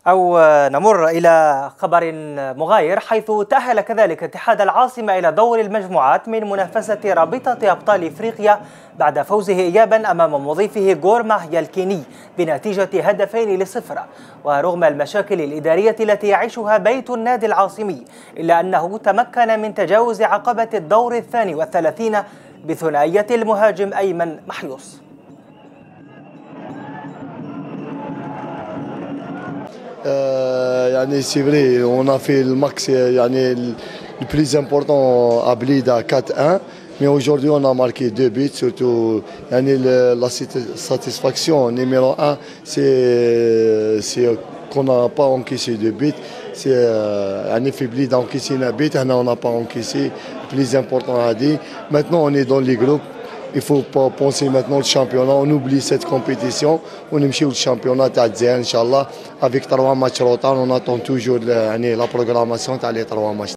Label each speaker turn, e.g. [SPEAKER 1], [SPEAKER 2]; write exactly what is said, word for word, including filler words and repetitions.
[SPEAKER 1] أو نمر إلى خبر مغاير، حيث تأهل كذلك اتحاد العاصمة إلى دور المجموعات من منافسة رابطة أبطال إفريقيا بعد فوزه إيابا أمام مضيفه غورماهيا يالكيني بنتيجة هدفين لصفر. ورغم المشاكل الإدارية التي يعيشها بيت النادي العاصمي، إلا أنه تمكن من تجاوز عقبة الدور الثاني والثلاثين بثنائية المهاجم أيمن محيوص.
[SPEAKER 2] Euh, yani c'est vrai, on a fait le max, yani, le plus important à Blida à quatre un, mais aujourd'hui on a marqué deux buts, surtout yani, le, la satisfaction numéro un, c'est qu'on n'a pas encaissé deux buts, c'est un effet Blida encaissé un but, on n'a pas encaissé, le plus important à dire. Maintenant on est dans les groupes. Il ne faut pas penser maintenant au championnat, on oublie cette compétition, on aime le championnat Inch'Allah, avec trois matchs retard, on attend toujours la, la programmation des trois matchs.